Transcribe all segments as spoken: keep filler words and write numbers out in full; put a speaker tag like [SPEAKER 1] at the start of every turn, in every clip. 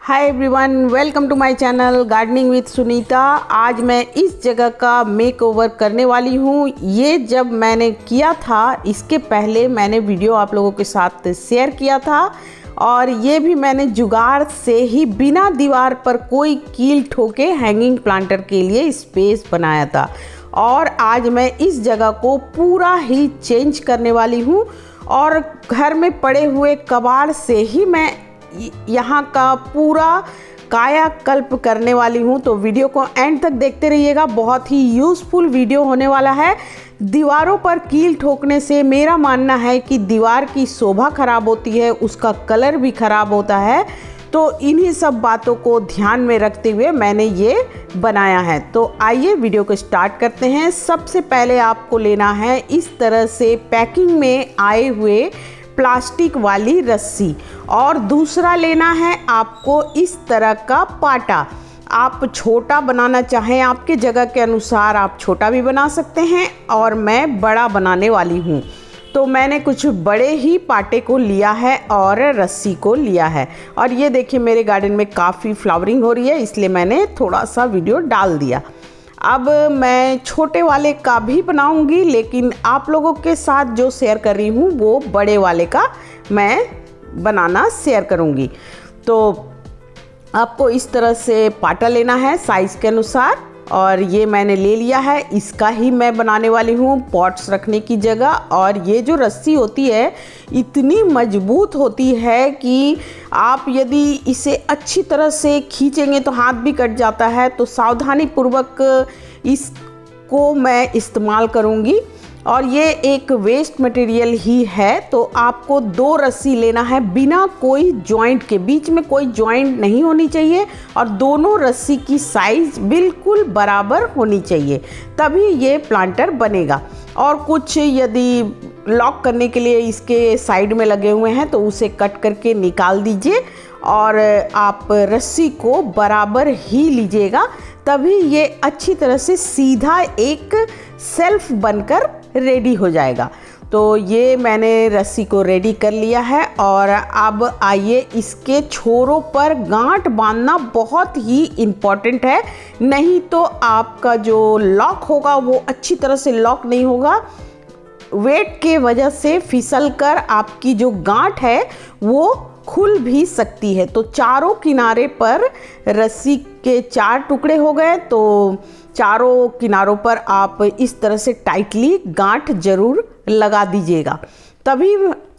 [SPEAKER 1] Hi everyone, welcome to my channel gardening with Sunita. आज मैं इस जगह का मेकओवर करने वाली हूँ। ये जब मैंने किया था, इसके पहले मैंने वीडियो आप लोगों के साथ शेयर किया था और ये भी मैंने जुगाड़ से ही बिना दीवार पर कोई कील ठोके हैंगिंग प्लांटर के लिए स्पेस बनाया था। और आज मैं इस जगह को पूरा ही चेंज करने वाली हूँ और घर में पड़े हुए कबाड़ से ही मैं यहाँ का पूरा कायाकल्प करने वाली हूँ। तो वीडियो को एंड तक देखते रहिएगा, बहुत ही यूज़फुल वीडियो होने वाला है। दीवारों पर कील ठोकने से मेरा मानना है कि दीवार की शोभा खराब होती है, उसका कलर भी खराब होता है। तो इन्हीं सब बातों को ध्यान में रखते हुए मैंने ये बनाया है। तो आइए वीडियो को स्टार्ट करते हैं। सबसे पहले आपको लेना है इस तरह से पैकिंग में आए हुए प्लास्टिक वाली रस्सी और दूसरा लेना है आपको इस तरह का पाटा। आप छोटा बनाना चाहें, आपके जगह के अनुसार आप छोटा भी बना सकते हैं और मैं बड़ा बनाने वाली हूँ। तो मैंने कुछ बड़े ही पाटे को लिया है और रस्सी को लिया है। और ये देखिए मेरे गार्डन में काफ़ी फ्लावरिंग हो रही है, इसलिए मैंने थोड़ा सा वीडियो डाल दिया। अब मैं छोटे वाले का भी बनाऊंगी, लेकिन आप लोगों के साथ जो शेयर कर रही हूँ वो बड़े वाले का मैं बनाना शेयर करूँगी। तो आपको इस तरह से पाटा लेना है साइज़ के अनुसार और ये मैंने ले लिया है। इसका ही मैं बनाने वाली हूँ पॉट्स रखने की जगह। और ये जो रस्सी होती है इतनी मजबूत होती है कि आप यदि इसे अच्छी तरह से खींचेंगे तो हाथ भी कट जाता है। तो सावधानी पूर्वक इसको मैं इस्तेमाल करूँगी। और ये एक वेस्ट मटेरियल ही है, तो आपको दो रस्सी लेना है बिना कोई जॉइंट के, बीच में कोई जॉइंट नहीं होनी चाहिए और दोनों रस्सी की साइज़ बिल्कुल बराबर होनी चाहिए, तभी ये प्लांटर बनेगा। और कुछ यदि लॉक करने के लिए इसके साइड में लगे हुए हैं तो उसे कट करके निकाल दीजिए और आप रस्सी को बराबर ही लीजिएगा, तभी ये अच्छी तरह से सीधा एक सेल्फ बनकर रेडी हो जाएगा। तो ये मैंने रस्सी को रेडी कर लिया है और अब आइए इसके छोरों पर गांठ बांधना बहुत ही इम्पॉर्टेंट है, नहीं तो आपका जो लॉक होगा वो अच्छी तरह से लॉक नहीं होगा। वेट के वजह से फिसल कर आपकी जो गांठ है वो खुल भी सकती है। तो चारों किनारे पर रस्सी के चार टुकड़े हो गए, तो चारों किनारों पर आप इस तरह से टाइटली गांठ जरूर लगा दीजिएगा, तभी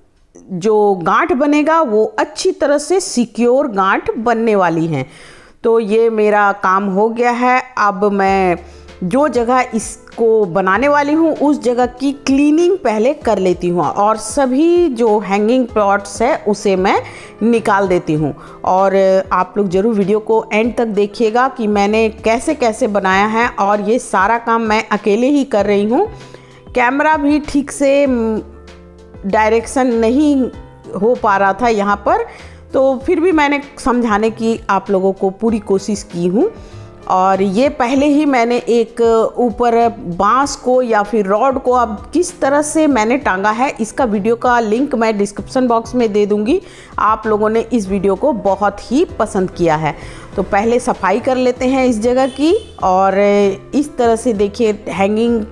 [SPEAKER 1] जो गांठ बनेगा वो अच्छी तरह से सिक्योर गांठ बनने वाली है। तो ये मेरा काम हो गया है। अब मैं जो जगह इसको बनाने वाली हूँ उस जगह की क्लीनिंग पहले कर लेती हूँ और सभी जो हैंगिंग पॉट्स है उसे मैं निकाल देती हूँ। और आप लोग ज़रूर वीडियो को एंड तक देखिएगा कि मैंने कैसे कैसे बनाया है। और ये सारा काम मैं अकेले ही कर रही हूँ, कैमरा भी ठीक से डायरेक्शन नहीं हो पा रहा था यहाँ पर, तो फिर भी मैंने समझाने की आप लोगों को पूरी कोशिश की हूँ। और ये पहले ही मैंने एक ऊपर बांस को या फिर रॉड को अब किस तरह से मैंने टांगा है, इसका वीडियो का लिंक मैं डिस्क्रिप्शन बॉक्स में दे दूंगी। आप लोगों ने इस वीडियो को बहुत ही पसंद किया है। तो पहले सफाई कर लेते हैं इस जगह की। और इस तरह से देखिए हैंगिंग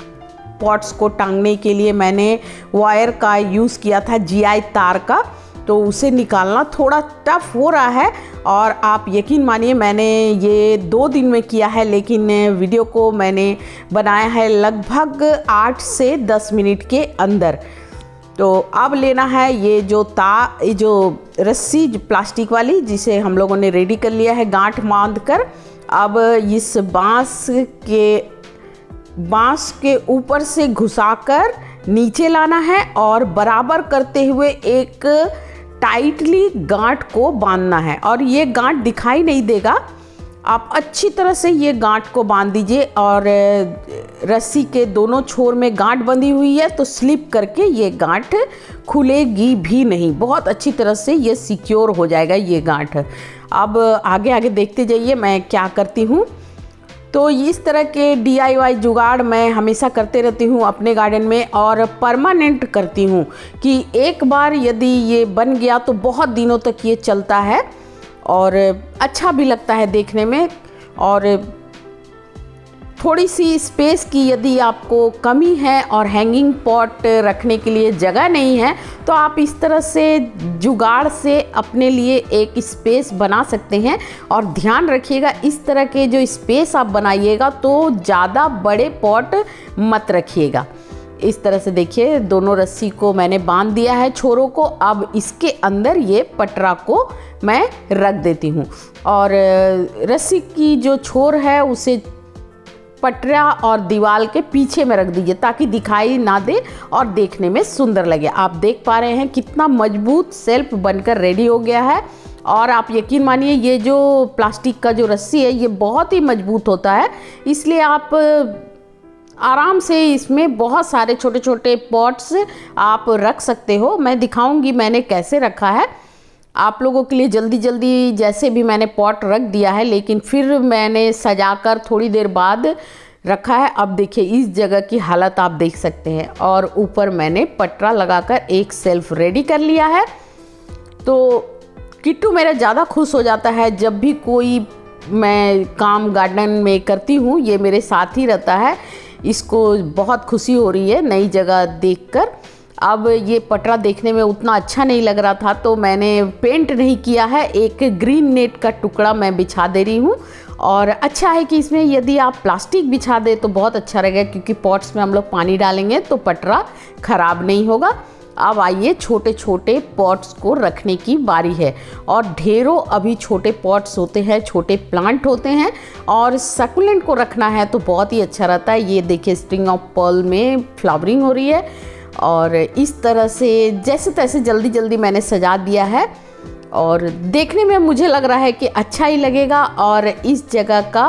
[SPEAKER 1] पॉट्स को टांगने के लिए मैंने वायर का यूज़ किया था, जीआई तार का, तो उसे निकालना थोड़ा टफ हो रहा है। और आप यकीन मानिए मैंने ये दो दिन में किया है, लेकिन वीडियो को मैंने बनाया है लगभग आठ से दस मिनट के अंदर। तो अब लेना है ये जो ता ये जो रस्सी प्लास्टिक वाली, जिसे हम लोगों ने रेडी कर लिया है गांठ बांध कर। अब इस बांस के बांस के ऊपर से घुसाकर नीचे लाना है और बराबर करते हुए एक टाइटली गांठ को बांधना है। और ये गांठ दिखाई नहीं देगा, आप अच्छी तरह से ये गांठ को बांध दीजिए। और रस्सी के दोनों छोर में गांठ बंधी हुई है, तो स्लिप करके ये गांठ खुलेगी भी नहीं, बहुत अच्छी तरह से ये सिक्योर हो जाएगा ये गांठ। अब आगे आगे देखते जाइए मैं क्या करती हूँ। तो इस तरह के डी आई वाई जुगाड़ मैं हमेशा करते रहती हूँ अपने गार्डन में और परमानेंट करती हूँ कि एक बार यदि ये बन गया तो बहुत दिनों तक ये चलता है। और अच्छा भी लगता है देखने में। और थोड़ी सी स्पेस की यदि आपको कमी है और हैंगिंग पॉट रखने के लिए जगह नहीं है तो आप इस तरह से जुगाड़ से अपने लिए एक स्पेस बना सकते हैं। और ध्यान रखिएगा, इस तरह के जो स्पेस आप बनाइएगा तो ज़्यादा बड़े पॉट मत रखिएगा। इस तरह से देखिए दोनों रस्सी को मैंने बांध दिया है छोरों को। अब इसके अंदर ये पटरा को मैं रख देती हूँ और रस्सी की जो छोर है उसे पटरा और दीवार के पीछे में रख दीजिए ताकि दिखाई ना दे और देखने में सुंदर लगे। आप देख पा रहे हैं कितना मजबूत शेल्फ बनकर रेडी हो गया है। और आप यकीन मानिए ये जो प्लास्टिक का जो रस्सी है ये बहुत ही मजबूत होता है, इसलिए आप आराम से इसमें बहुत सारे छोटे छोटे पॉट्स आप रख सकते हो। मैं दिखाऊंगी मैंने कैसे रखा है आप लोगों के लिए जल्दी जल्दी। जैसे भी मैंने पॉट रख दिया है लेकिन फिर मैंने सजाकर थोड़ी देर बाद रखा है। अब देखिए इस जगह की हालत आप देख सकते हैं। और ऊपर मैंने पटरा लगाकर एक शेल्फ रेडी कर लिया है। तो किट्टू मेरा ज़्यादा खुश हो जाता है जब भी कोई मैं काम गार्डन में करती हूँ, ये मेरे साथ ही रहता है। इसको बहुत खुशी हो रही है नई जगह देखकर। अब ये पटरा देखने में उतना अच्छा नहीं लग रहा था तो मैंने पेंट नहीं किया है, एक ग्रीन नेट का टुकड़ा मैं बिछा दे रही हूँ। और अच्छा है कि इसमें यदि आप प्लास्टिक बिछा दे तो बहुत अच्छा रहेगा क्योंकि पॉट्स में हम लोग पानी डालेंगे तो पटरा ख़राब नहीं होगा। अब आइए छोटे छोटे पॉट्स को रखने की बारी है। और ढेरों अभी छोटे पॉट्स होते हैं, छोटे प्लांट होते हैं और सकुलेंट को रखना है तो बहुत ही अच्छा रहता है। ये देखिए स्ट्रिंग ऑफ पर्ल में फ्लावरिंग हो रही है और इस तरह से जैसे तैसे जल्दी जल्दी मैंने सजा दिया है और देखने में मुझे लग रहा है कि अच्छा ही लगेगा। और इस जगह का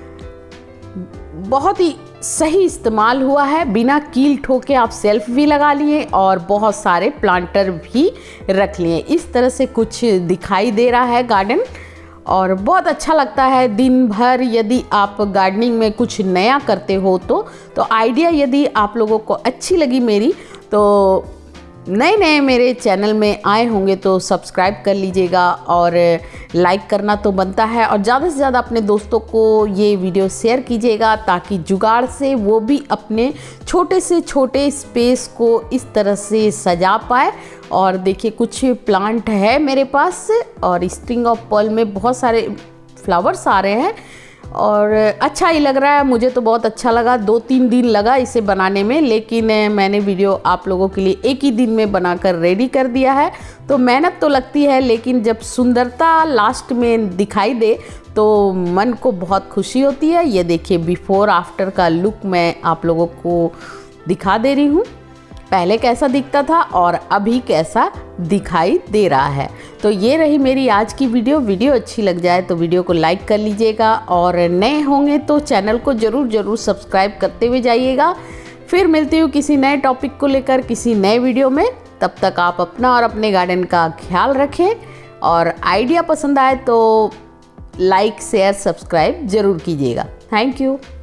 [SPEAKER 1] बहुत ही सही इस्तेमाल हुआ है, बिना कील ठोके आप सेल्फ भी लगा लिए और बहुत सारे प्लांटर भी रख लिए। इस तरह से कुछ दिखाई दे रहा है गार्डन और बहुत अच्छा लगता है। दिन भर यदि आप गार्डनिंग में कुछ नया करते हो तो तो आइडिया यदि आप लोगों को अच्छी लगी मेरी तो नए नए मेरे चैनल में आए होंगे तो सब्सक्राइब कर लीजिएगा और लाइक करना तो बनता है। और ज़्यादा से ज़्यादा अपने दोस्तों को ये वीडियो शेयर कीजिएगा ताकि जुगाड़ से वो भी अपने छोटे से छोटे स्पेस को इस तरह से सजा पाए। और देखिए कुछ प्लांट है मेरे पास और स्ट्रिंग ऑफ पर्ल में बहुत सारे फ्लावर्स आ रहे हैं और अच्छा ही लग रहा है। मुझे तो बहुत अच्छा लगा, दो तीन दिन लगा इसे बनाने में लेकिन मैंने वीडियो आप लोगों के लिए एक ही दिन में बनाकर रेडी कर दिया है। तो मेहनत तो लगती है लेकिन जब सुंदरता लास्ट में दिखाई दे तो मन को बहुत खुशी होती है। ये देखिए बिफोर आफ्टर का लुक मैं आप लोगों को दिखा दे रही हूँ, पहले कैसा दिखता था और अभी कैसा दिखाई दे रहा है। तो ये रही मेरी आज की वीडियो। वीडियो अच्छी लग जाए तो वीडियो को लाइक कर लीजिएगा और नए होंगे तो चैनल को ज़रूर ज़रूर सब्सक्राइब करते हुए जाइएगा। फिर मिलती हूँ किसी नए टॉपिक को लेकर किसी नए वीडियो में। तब तक आप अपना और अपने गार्डन का ख्याल रखें और आइडिया पसंद आए तो लाइक शेयर सब्सक्राइब ज़रूर कीजिएगा। Thank you.